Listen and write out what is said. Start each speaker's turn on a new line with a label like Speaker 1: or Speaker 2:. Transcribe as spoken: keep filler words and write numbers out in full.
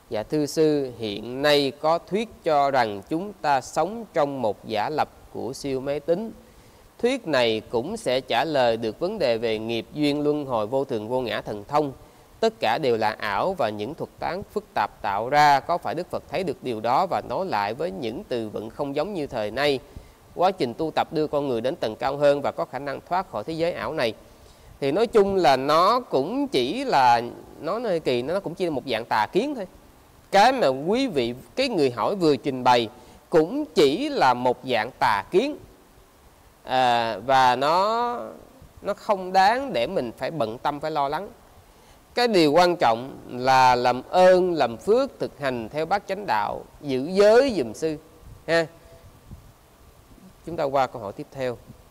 Speaker 1: Dạ thưa sư, hiện nay có thuyết cho rằng chúng ta sống trong một giả lập của siêu máy tính. Thuyết này cũng sẽ trả lời được vấn đề về nghiệp duyên luân hồi vô thường vô ngã thần thông. Tất cả đều là ảo và những thuật toán phức tạp tạo ra. Có phải Đức Phật thấy được điều đó và nói lại với những từ vựng không giống như thời nay? Quá trình tu tập đưa con người đến tầng cao hơn và có khả năng thoát khỏi thế giới ảo này. Thì nói chung là nó cũng chỉ là, nó hơi kỳ, nó cũng chỉ là một dạng tà kiến thôi. Cái mà quý vị, cái người hỏi vừa trình bày cũng chỉ là một dạng tà kiến, à, và nó nó không đáng để mình phải bận tâm, phải lo lắng. Cái điều quan trọng là làm ơn, làm phước, thực hành theo bát chánh đạo, giữ giới giùm sư ha. Chúng ta qua câu hỏi tiếp theo.